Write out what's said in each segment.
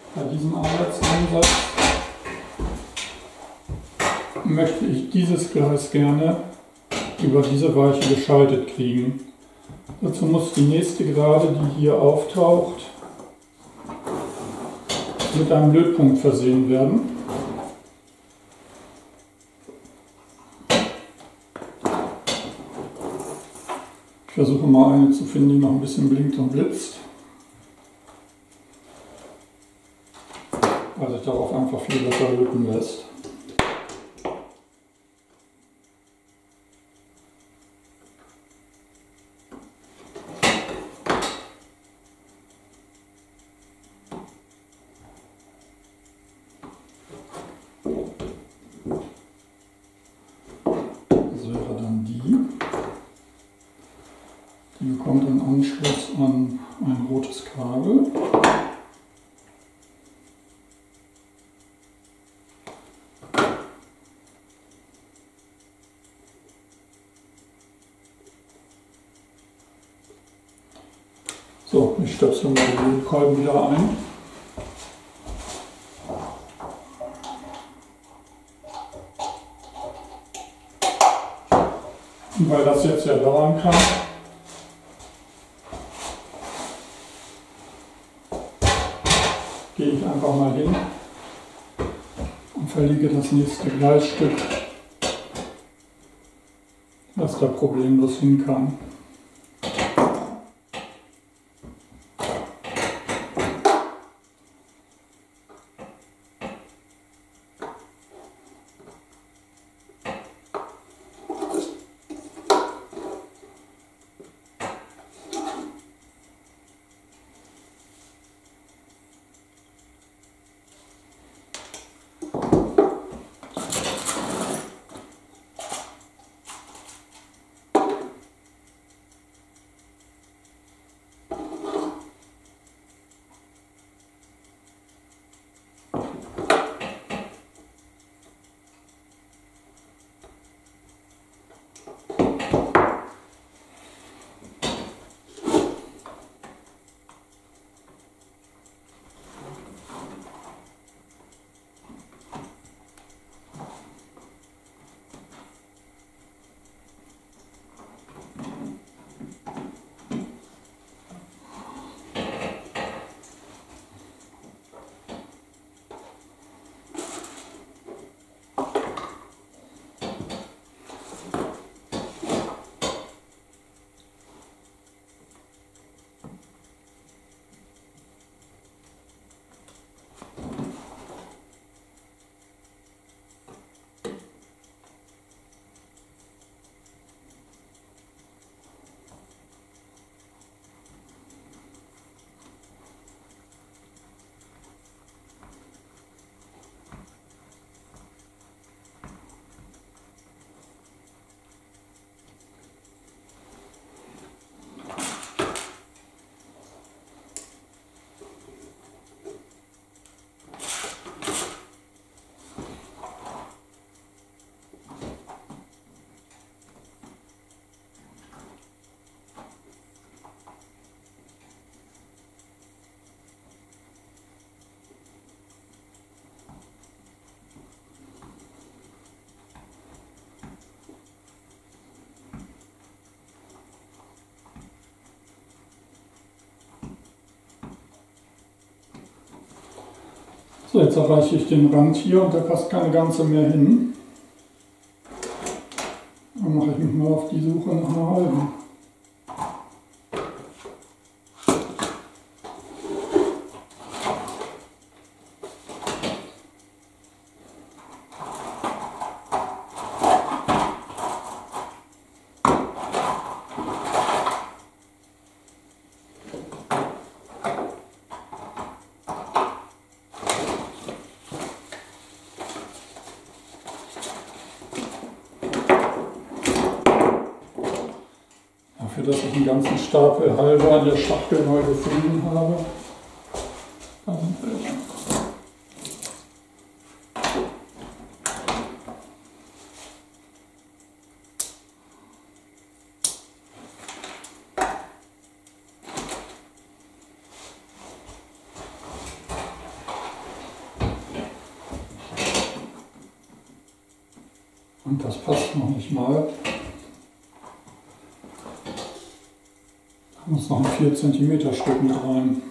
Bei diesem Arbeitseinsatz möchte ich dieses Gleis gerne über diese Weiche geschaltet kriegen. Dazu muss die nächste Gerade, die hier auftaucht, mit einem Lötpunkt versehen werden. Ich versuche mal eine zu finden, die noch ein bisschen blinkt und blitzt, weil sich darauf einfach viel besser löten lässt. Das wäre dann die. Die bekommt einen Anschluss an ein rotes Kabel. So, ich stöpsel mal die Kolben wieder ein. Und weil das jetzt ja dauern kann, gehe ich einfach mal hin und verlege das nächste Gleisstück, das da problemlos hin kann. So, jetzt erreiche ich den Rand hier und da passt keine ganze mehr hin. Dann mache ich mich mal auf die Suche nach einer halben. Dafür, dass ich einen ganzen Stapel halber in der Schachtel neu gefunden habe. Da sind welche. Und das passt noch nicht mal. Da muss noch ein 4 cm Stück mit rein.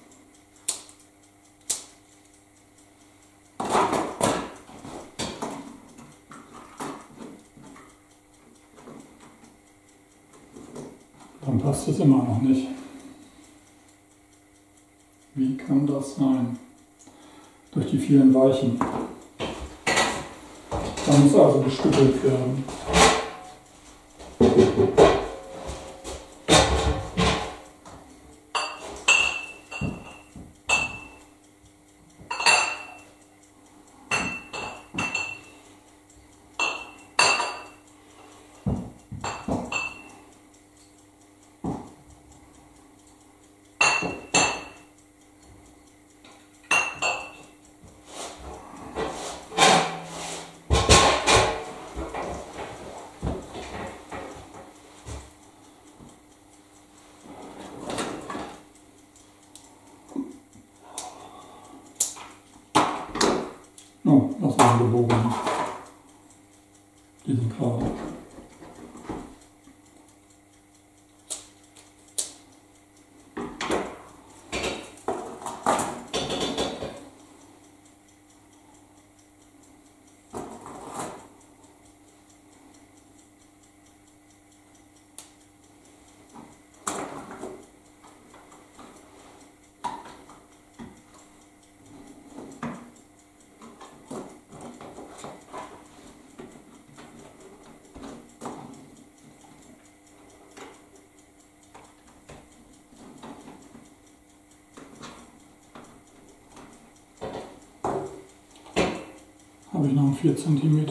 Dann passt es immer noch nicht. Wie kann das sein? Durch die vielen Weichen. Da muss also gestückelt werden. Oh, das waren gebogen. Die sind gerade. Habe ich noch einen 4 cm.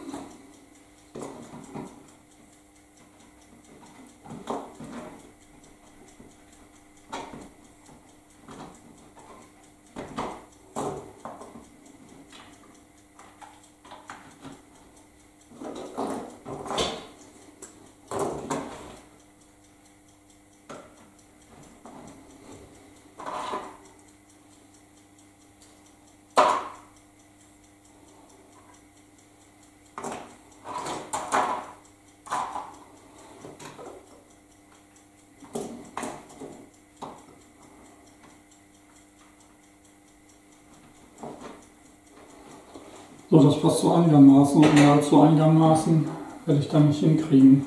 So, das passt so einigermaßen und mehr als so einigermaßen werde ich dann nicht hinkriegen.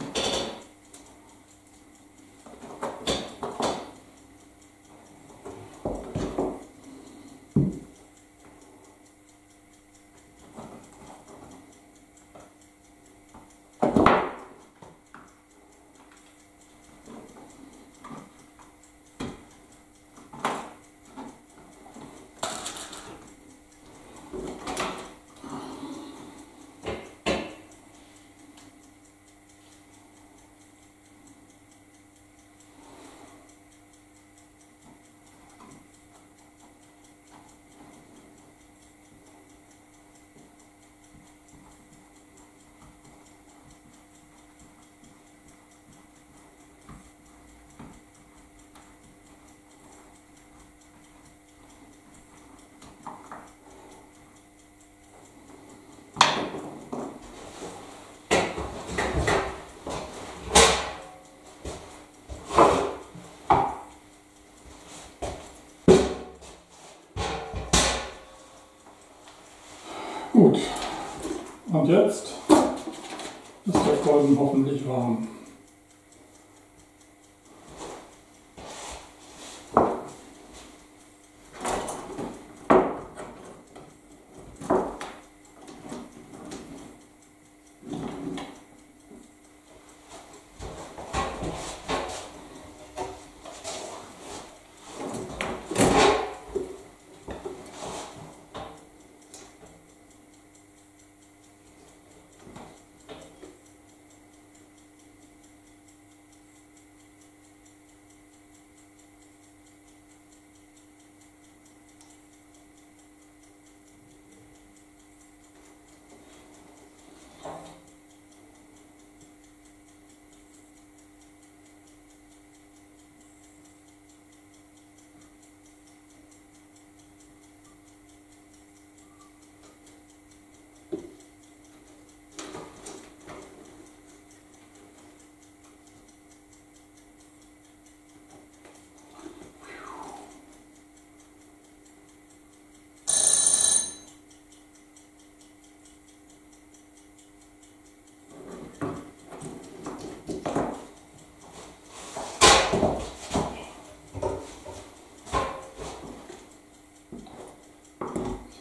Gut, und jetzt ist der Kolben hoffentlich warm.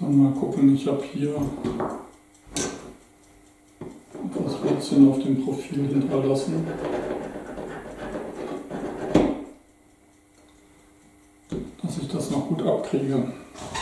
So, mal gucken, ich habe hier etwas Rädchen auf dem Profil hinterlassen. Dass ich das noch gut abkriege.